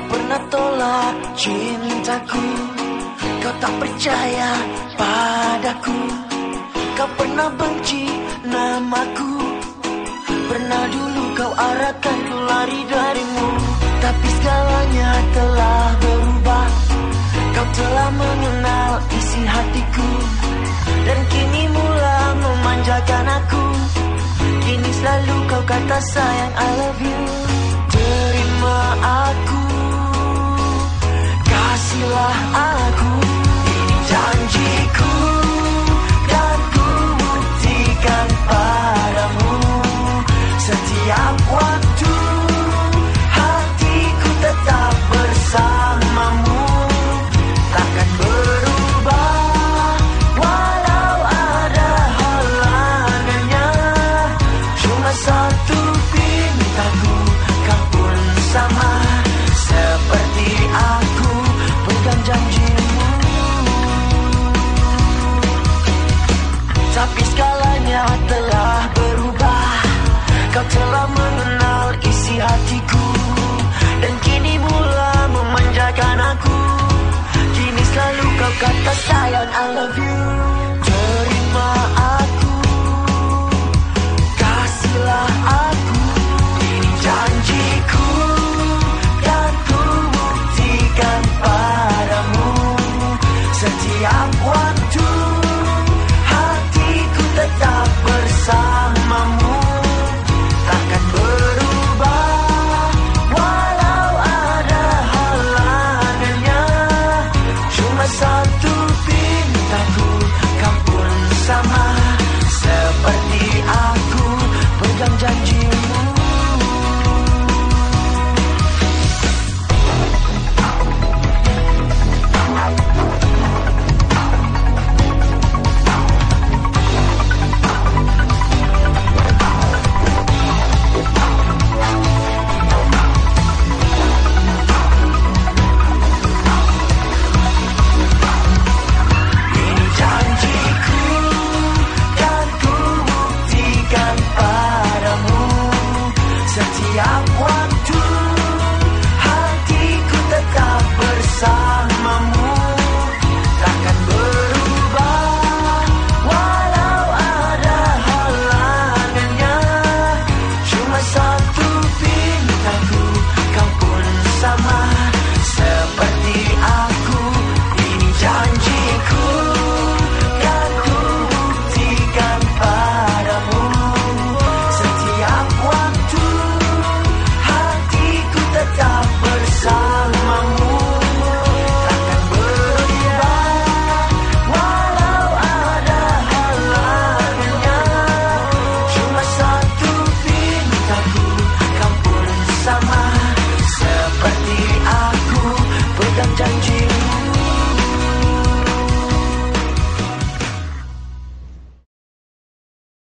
pernah tolak cintaku, kau tak percaya padaku. Kau pernah benci namaku, pernah dulu kau arahkan ku lari darimu. Tapi segalanya telah berubah, kau telah mengenal isi hatiku, dan kini mula memanjakan aku. Kini selalu kau kata sayang I love you. Terima aku, kasihlah aku, ini janjiku, dan ku buktikan padamu. Setiap waktu hatiku tetap bersamamu, takkan berubah walau ada halangannya. Cuma satu pintaku, kau pun sama seperti aku, pegang janjimu. Tapi segalanya telah berubah, kau telah mengenal isi hatiku, dan kini mula memanjakan aku. Kini selalu kau kata sayang I love you. Terima aku, kasihlah aku, ini janjiku, dan ku buktikan padamu. Setiap waktu hatiku tetap bersamamu, takkan berubah walau ada halangannya. Cuma satu pintaku, kau pun sama seperti aku, pegang janjimu. Setiap waktu hatiku tetap bersamamu, takkan berubah walau ada halangannya. Cuma satu pintaku, kau pun sama seperti aku, ini janjiku, dan ku buktikan padamu. Setiap waktu tetap bersamamu, takkan berubah walau ada halangannya. Cuma satu pintaku, kau pun sama seperti aku, pegang janji.